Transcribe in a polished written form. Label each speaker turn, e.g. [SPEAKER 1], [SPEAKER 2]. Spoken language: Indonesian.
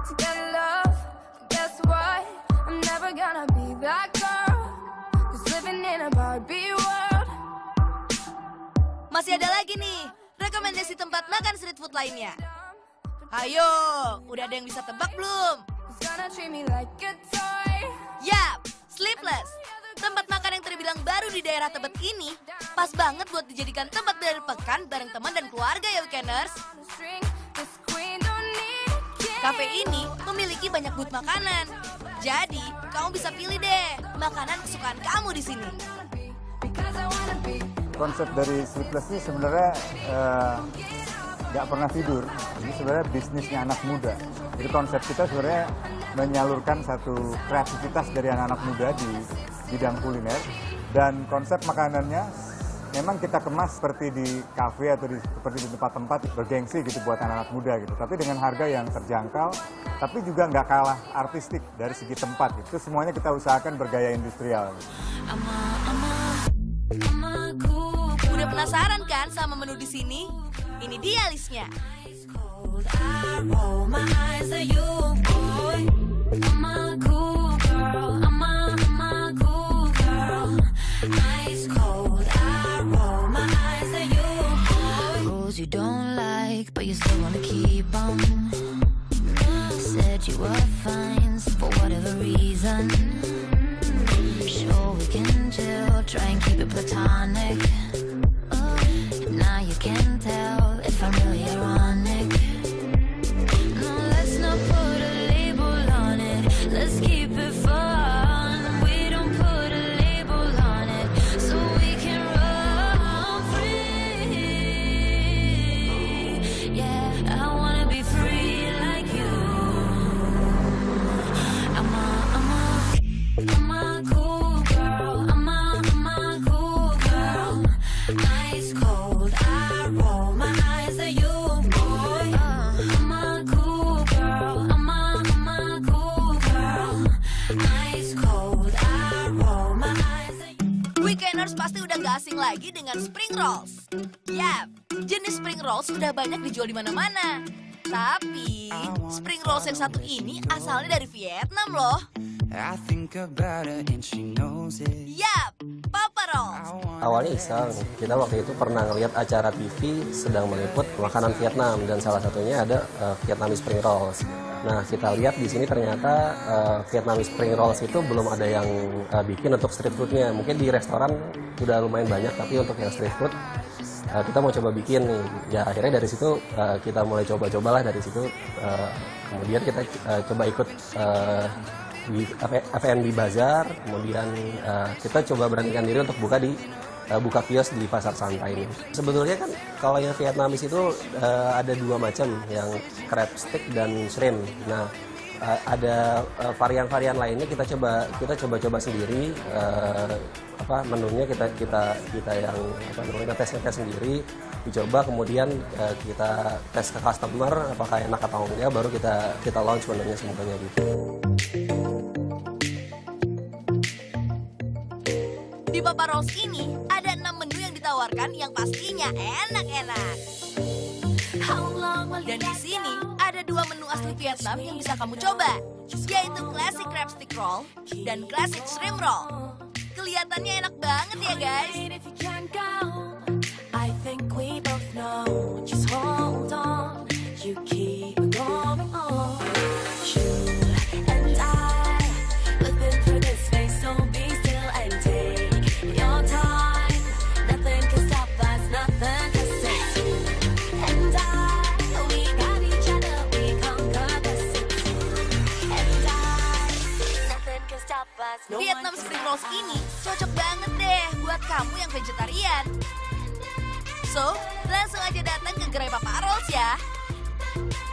[SPEAKER 1] to get love. Guess what? I'm never gonna be that girl who's living in a Barbie world.
[SPEAKER 2] Masih ada lagi nih rekomendasi tempat makan street food lainnya. Ayo, udah ada yang bisa tebak belum?
[SPEAKER 1] Who's gonna treat me like a toy?
[SPEAKER 2] Yap, Sleepless. Tempat makan yang terbilang baru di daerah Tebet ini pas banget buat dijadikan tempat berakhir pekan bareng teman dan keluarga ya weekenders.
[SPEAKER 1] On the string, this queen don't need a king.
[SPEAKER 2] Kafe ini memiliki banyak booth makanan. Jadi, kamu bisa pilih deh makanan kesukaan kamu di sini.
[SPEAKER 1] Because I wanna be.
[SPEAKER 3] Konsep dari Sleepless ini sebenarnya nggak pernah tidur. Ini sebenarnya bisnisnya anak muda. Jadi konsep kita sebenarnya menyalurkan satu kreativitas dari anak-anak muda di bidang kuliner. Dan konsep makanannya memang kita kemas seperti di kafe atau seperti di tempat-tempat bergengsi gitu buat anak-anak muda gitu. Tapi dengan harga yang terjangkau, tapi juga nggak kalah artistik dari segi tempat. Itu semuanya kita usahakan bergaya industrial.
[SPEAKER 2] Udah penasaran kan sama menu di sini? Ini dia listnya.
[SPEAKER 4] You don't like, but you still wanna keep on. Said you were fine for whatever reason. Sure, we can chill, try and keep it platonic. Now you can tell if I'm really ironic. No, let's not put a label on it. Let's keep it fun. We don't put a label on it, so we can run free. Yeah, I wanna be free like you. I'm a cool girl. I'm a cool girl. Ice cold, I roll my eyes at you, boy. I'm a cool girl. I'm a cool girl. Ice cold, I roll my eyes at you.
[SPEAKER 2] Weekenders pasti udah gak asing lagi dengan spring rolls. Yap, jenis spring rolls sudah banyak dijual di mana-mana. Tapi spring rolls yang satu ini asalnya dari Vietnam loh.
[SPEAKER 5] I think about her and she knows it.
[SPEAKER 2] Yap, Papa Rolls.
[SPEAKER 6] Awalnya iseng, kita waktu itu pernah ngeliat acara TV sedang meliput makanan Vietnam dan salah satunya ada Vietnamese Spring Rolls. Nah, kita lihat di sini ternyata Vietnamese Spring Rolls itu belum ada yang bikin untuk street foodnya. Mungkin di restoran udah lumayan banyak, tapi untuk yang street food kita mau coba bikin nih. Ya akhirnya dari situ kita mulai coba-cobalah dari situ. Kemudian kita coba ikut di FNB Bazar, kemudian kita coba beranikan diri untuk buka kios di Pasar Santai ini. Sebetulnya kan kalau yang Vietnamese itu ada dua macam, yang crab stick dan shrimp. Nah, ada varian-varian lainnya kita coba sendiri. Menunya kita yang tes sendiri, dicoba, kemudian kita tes ke customer apakah enak atau enggak, baru kita launch menunya semuanya gitu.
[SPEAKER 2] Di Papa Rolls ini ada 6 menu yang ditawarkan yang pastinya enak-enak. Dan di sini ada 2 menu asli Vietnam yang bisa kamu coba, yaitu Classic Crab Stick Roll dan Classic Shrimp Roll. Kelihatannya enak banget ya guys.
[SPEAKER 1] If you can't go, I think we both know. Just hold on, you keep going on. You and I, we've been through this phase, so be still and take your time. Nothing can stop us, nothing can say. And I, we got each other, we conquer the city. And I, nothing can stop us. No
[SPEAKER 2] Vietnam
[SPEAKER 1] one can
[SPEAKER 2] Spring
[SPEAKER 1] stop
[SPEAKER 2] Rolls
[SPEAKER 1] us.
[SPEAKER 2] ini cocok banget deh buat kamu yang vegetarian. So, langsung aja datang ke gerai Papa Rolls ya.